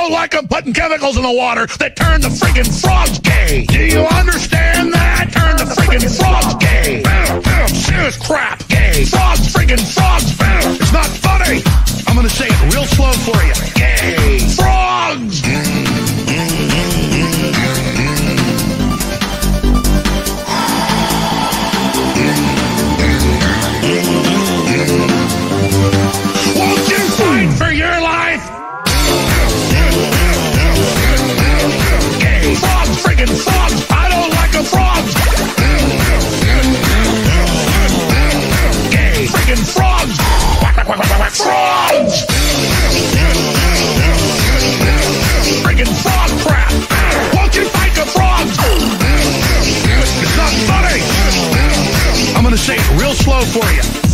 don't like them putting chemicals in the water that turn the friggin' frogs gay. Do you understand that? Turn the friggin' frogs gay. Serious crap. Gay. Frogs, friggin' frogs. It's not funny. I'm gonna say it real slow for you. Gay. Frogs. Won't you fight for your life? Gay. Frogs, friggin' frogs. I don't like a frog. Gay. Friggin' frogs. Quack, quack, quack, quack, quack. Frogs. Friggin' frog crap. Won't you fight the frogs? It's not funny. I'm gonna say it real slow for you.